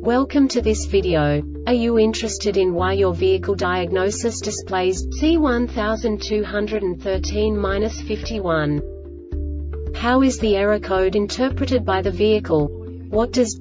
Welcome to this video. Are you interested in why your vehicle diagnosis displays C1213-51? How is the error code interpreted by the vehicle? What does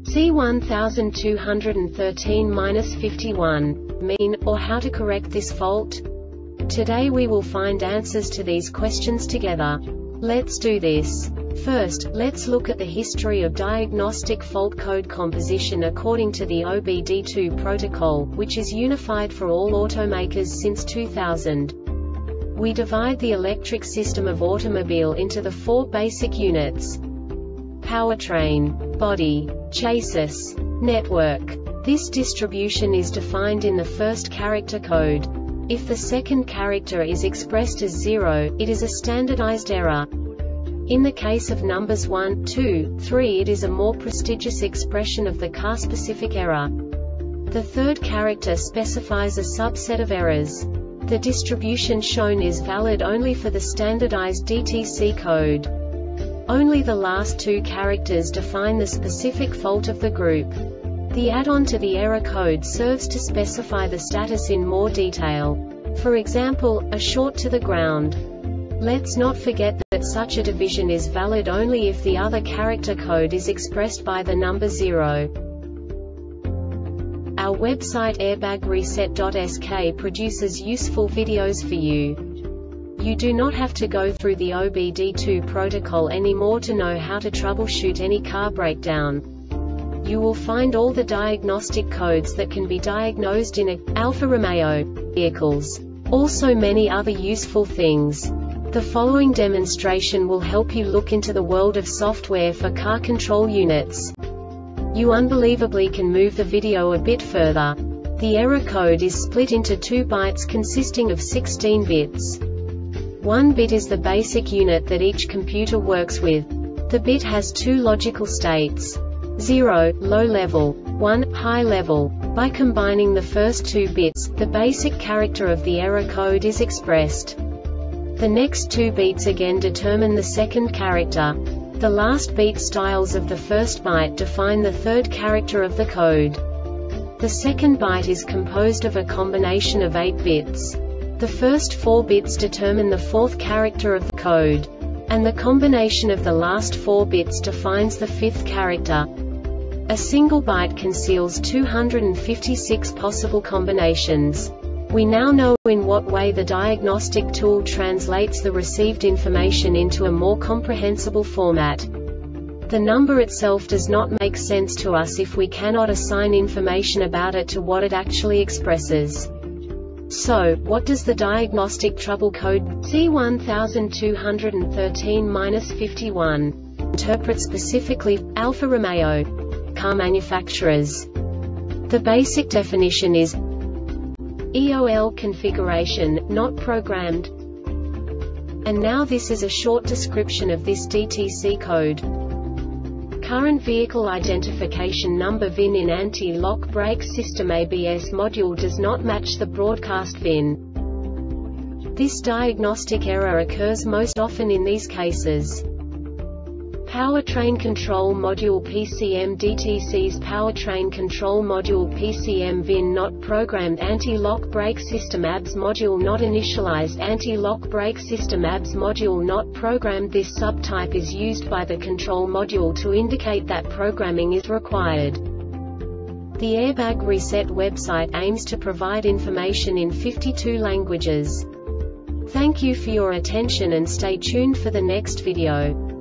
C1213-51 mean, or how to correct this fault? Today we will find answers to these questions together. Let's do this. First, let's look at the history of diagnostic fault code composition according to the OBD2 protocol, which is unified for all automakers since 2000. We divide the electric system of automobile into the four basic units: powertrain, body, chassis, network. This distribution is defined in the first character code. If the second character is expressed as 0, it is a standardized error. In the case of numbers 1, 2, 3, it is a more prestigious expression of the car-specific error. The third character specifies a subset of errors. The distribution shown is valid only for the standardized DTC code. Only the last two characters define the specific fault of the group. The add-on to the error code serves to specify the status in more detail. For example, a short to the ground. Let's not forget that such a division is valid only if the other character code is expressed by the number 0. Our website airbagreset.sk produces useful videos for you. You do not have to go through the OBD2 protocol anymore to know how to troubleshoot any car breakdown. You will find all the diagnostic codes that can be diagnosed in Alfa Romeo vehicles. Also many other useful things. The following demonstration will help you look into the world of software for car control units. You unbelievably can move the video a bit further. The error code is split into 2 bytes consisting of 16 bits. 1 bit is the basic unit that each computer works with. The bit has 2 logical states: 0, low level, 1, high level. By combining the first 2 bits, the basic character of the error code is expressed. The next 2 beats again determine the second character. The last beat styles of the first byte define the third character of the code. The second byte is composed of a combination of 8 bits. The first 4 bits determine the fourth character of the code. And the combination of the last 4 bits defines the fifth character. A single byte conceals 256 possible combinations. We now know in what way the diagnostic tool translates the received information into a more comprehensible format. The number itself does not make sense to us if we cannot assign information about it to what it actually expresses. So, what does the diagnostic trouble code C1213-51 interpret specifically for Alfa Romeo car manufacturers? The basic definition is EOL configuration, not programmed. And now this is a short description of this DTC code. Current vehicle identification number VIN in anti-lock brake system ABS module does not match the broadcast VIN. This diagnostic error occurs most often in these cases: Powertrain Control Module PCM DTC's Powertrain Control Module PCM VIN not programmed, Anti-Lock Brake System ABS Module not initialized, Anti-Lock Brake System ABS Module not programmed. This subtype is used by the control module to indicate that programming is required. The Airbag Reset website aims to provide information in 52 languages. Thank you for your attention and stay tuned for the next video.